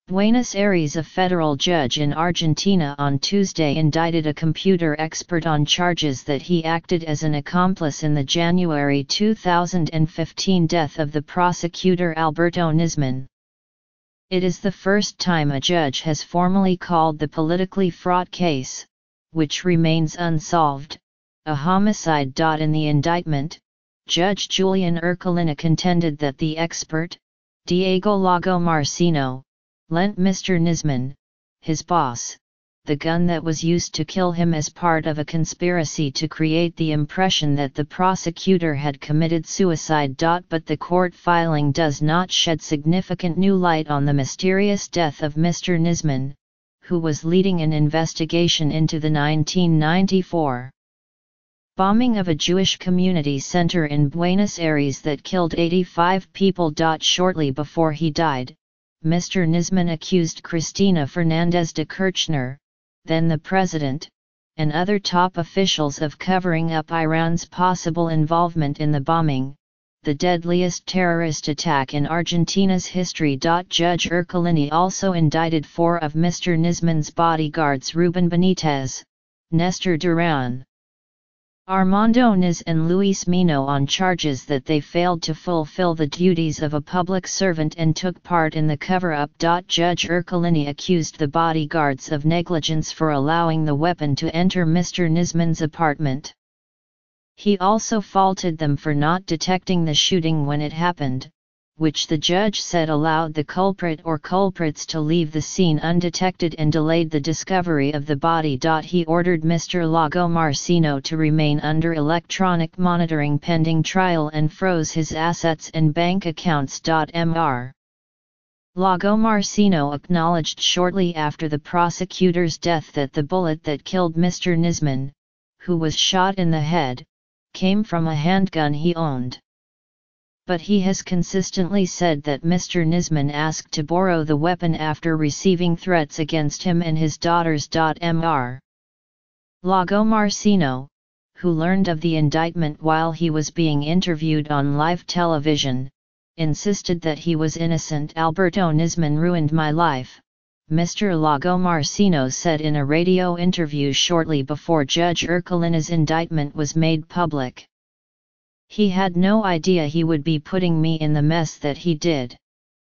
Buenos Aires. A federal judge in Argentina on Tuesday indicted a computer expert on charges that he acted as an accomplice in the January 2015 death of the prosecutor Alberto Nisman. It is the first time a judge has formally called the politically fraught case, which remains unsolved, a homicide. In the indictment, Judge Julian Ercolini contended that the expert, Diego Lagomarsino, lent Mr. Nisman, his boss, the gun that was used to kill him as part of a conspiracy to create the impression that the prosecutor had committed suicide. But the court filing does not shed significant new light on the mysterious death of Mr. Nisman, who was leading an investigation into the 1994 bombing of a Jewish community center in Buenos Aires that killed 85 people. Shortly before he died, Mr. Nisman accused Cristina Fernández de Kirchner, then the president, and other top officials of covering up Iran's possible involvement in the bombing, the deadliest terrorist attack in Argentina's history. Judge Ercolini also indicted 4 of Mr. Nisman's bodyguards: Ruben Benitez, Nestor Duran, Armando Niz and Luis Mino, on charges that they failed to fulfill the duties of a public servant and took part in the cover-up. Judge Ercolini accused the bodyguards of negligence for allowing the weapon to enter Mr. Nisman's apartment. He also faulted them for not detecting the shooting when it happened, which the judge said allowed the culprit or culprits to leave the scene undetected and delayed the discovery of the body. He ordered Mr. Lagomarsino to remain under electronic monitoring pending trial and froze his assets and bank accounts. Mr. Lagomarsino acknowledged shortly after the prosecutor's death that the bullet that killed Mr. Nisman, who was shot in the head, came from a handgun he owned. But he has consistently said that Mr. Nisman asked to borrow the weapon after receiving threats against him and his daughters. Mr. Lagomarsino, who learned of the indictment while he was being interviewed on live television, insisted that he was innocent. Alberto Nisman ruined my life, Mr. Lagomarsino said in a radio interview shortly before Judge Ercolini's indictment was made public. He had no idea he would be putting me in the mess that he did.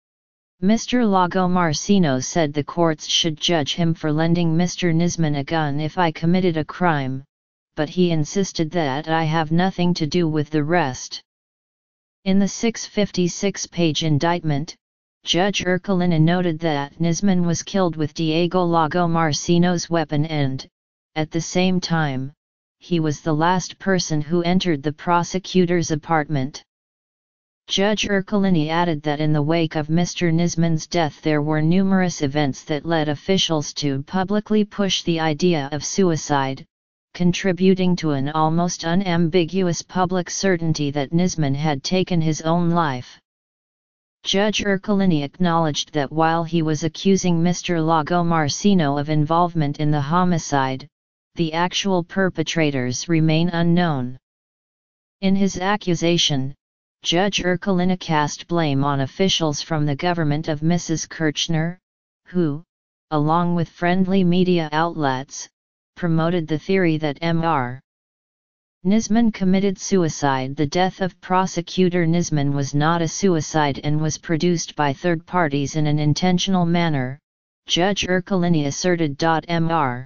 Mr. Lagomarsino said the courts should judge him for lending Mr. Nisman a gun if I committed a crime, but he insisted that I have nothing to do with the rest. In the 656-page indictment, Judge Ercolini noted that Nisman was killed with Diego Lagomarsino's weapon and, at the same time, he was the last person who entered the prosecutor's apartment. Judge Ercolini added that in the wake of Mr. Nisman's death there were numerous events that led officials to publicly push the idea of suicide, contributing to an almost unambiguous public certainty that Nisman had taken his own life. Judge Ercolini acknowledged that while he was accusing Mr. Lagomarsino of involvement in the homicide, the actual perpetrators remain unknown. In his accusation, Judge Ercolini cast blame on officials from the government of Mrs. Kirchner, who, along with friendly media outlets, promoted the theory that Mr. Nisman committed suicide. The death of Prosecutor Nisman was not a suicide and was produced by third parties in an intentional manner, Judge Ercolini asserted. Mr.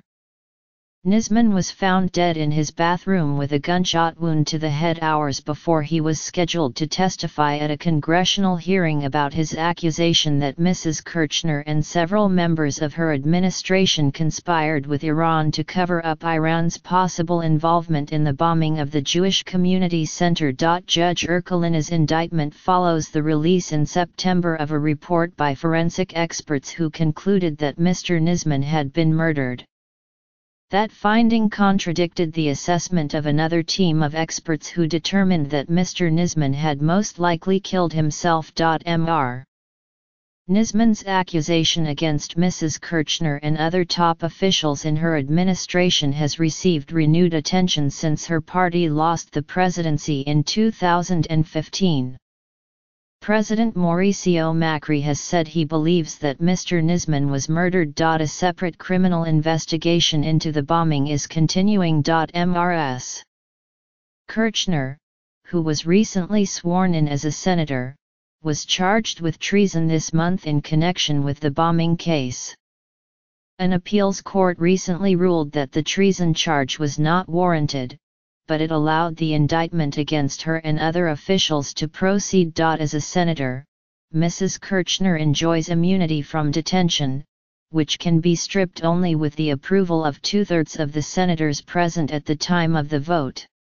Nisman was found dead in his bathroom with a gunshot wound to the head hours before he was scheduled to testify at a congressional hearing about his accusation that Mrs. Kirchner and several members of her administration conspired with Iran to cover up Iran's possible involvement in the bombing of the Jewish Community Center. Judge Ercolini's indictment follows the release in September of a report by forensic experts who concluded that Mr. Nisman had been murdered. That finding contradicted the assessment of another team of experts who determined that Mr. Nisman had most likely killed himself. Mr. Nisman's accusation against Mrs. Kirchner and other top officials in her administration has received renewed attention since her party lost the presidency in 2015. President Mauricio Macri has said he believes that Mr. Nisman was murdered. A separate criminal investigation into the bombing is continuing. Mrs. Kirchner, who was recently sworn in as a senator, was charged with treason this month in connection with the bombing case. An appeals court recently ruled that the treason charge was not warranted, but it allowed the indictment against her and other officials to proceed. As a senator, Mrs. Kirchner enjoys immunity from detention, which can be stripped only with the approval of 2/3 of the senators present at the time of the vote.